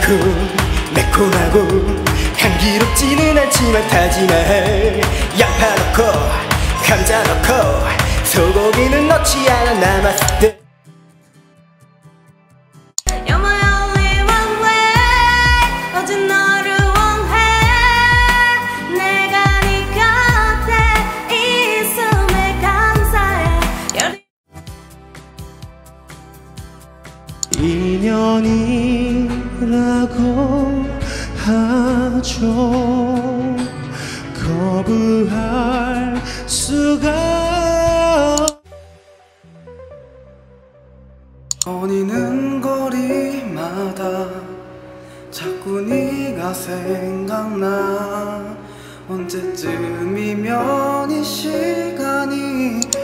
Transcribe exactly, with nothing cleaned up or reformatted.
달콤 매콤하고 향기롭지는 않지만 타지말 양파 넣고 감자 넣고 소고기는 넣지 않아 남았을 때 You're my only one way 오직 너를 원해 내가 네 곁에 있음에 감사해 인연이라고 하죠. 거부할 수가 거니는 거리마다 자꾸 네가 생각나. 언제쯤이면 이 시간이